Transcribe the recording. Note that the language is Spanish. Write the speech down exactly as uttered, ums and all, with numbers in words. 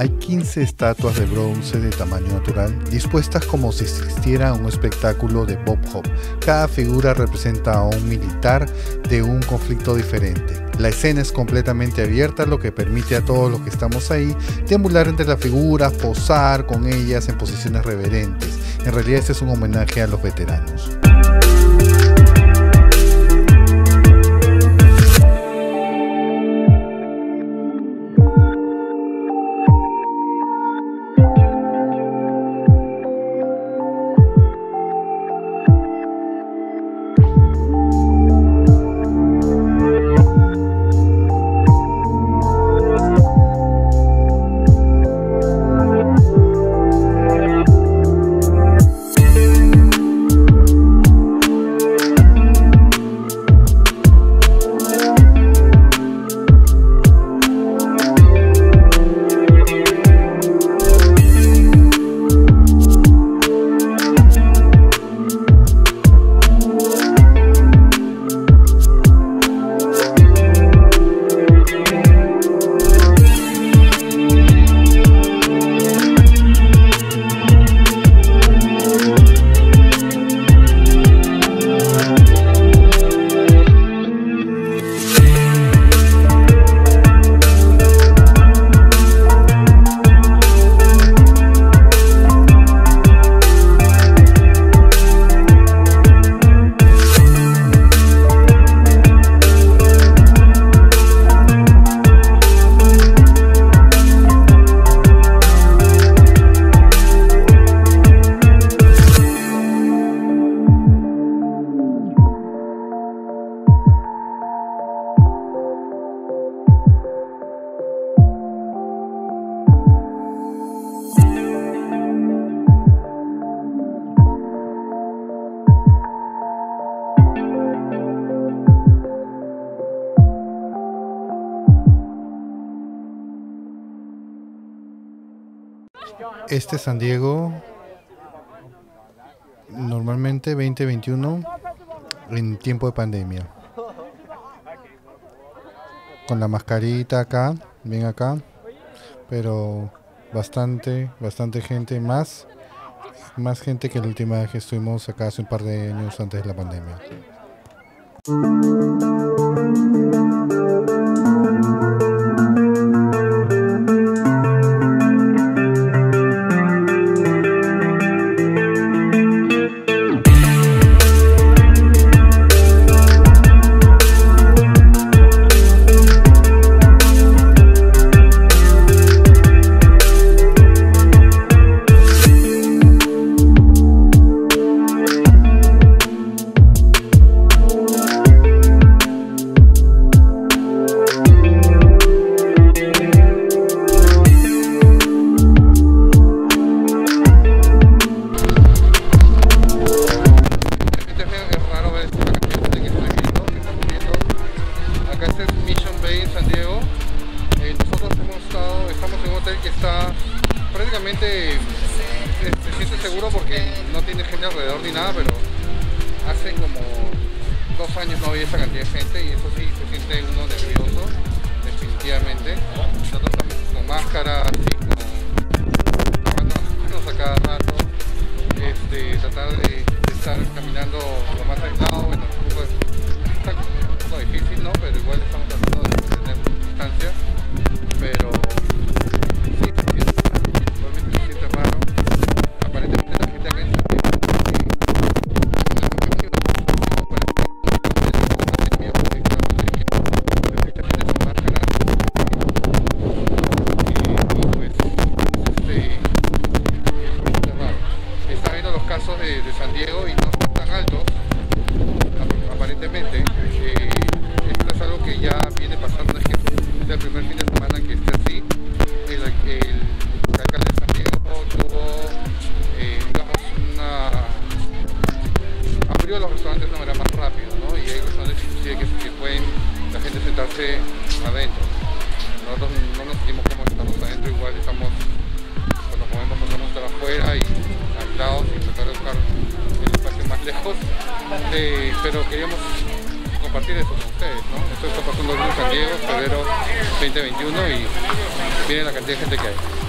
Hay quince estatuas de bronce de tamaño natural, dispuestas como si existiera un espectáculo de Bob Hope. Cada figura representa a un militar de un conflicto diferente. La escena es completamente abierta, lo que permite a todos los que estamos ahí deambular entre las figuras, posar con ellas en posiciones reverentes. En realidad este es un homenaje a los veteranos. Este San Diego, normalmente veinte veintiuno, en tiempo de pandemia. Con la mascarita acá, bien acá, pero bastante, bastante gente, más, más gente que la última vez que estuvimos acá hace un par de años antes de la pandemia. Se siente seguro porque no tiene gente alrededor ni nada, pero hace como dos años no había esa cantidad de gente y eso sí, se siente uno nervioso, definitivamente. Nosotros estamos con máscaras y con lavándonos a cada rato, este, tratar de, de estar caminando lo más aislado. Bueno, pues, está un poco difícil, ¿no? Pero igual estamos tratando de mantener distancia, pero sí, realmente se siente raro. Aparentemente la gente acá en San Diego De, de San Diego y no son tan altos aparentemente. Eh, esto es algo que ya viene pasando, no es que es el primer fin de semana que esté así. El, el, el alcalde de San Diego tuvo eh, digamos una abrió los restaurantes de una manera más rápido, ¿no? Y hay restaurantes inclusive que, que pueden la gente sentarse adentro. Nosotros no nos sentimos como estamos adentro, igual estamos cuando comemos pasamos estar afuera y aislados y tratar de buscar el espacio más lejos, eh, pero queríamos compartir eso con ustedes, ¿no? Esto está pasando en San Diego, febrero veinte veintiuno, y miren la cantidad de gente que hay.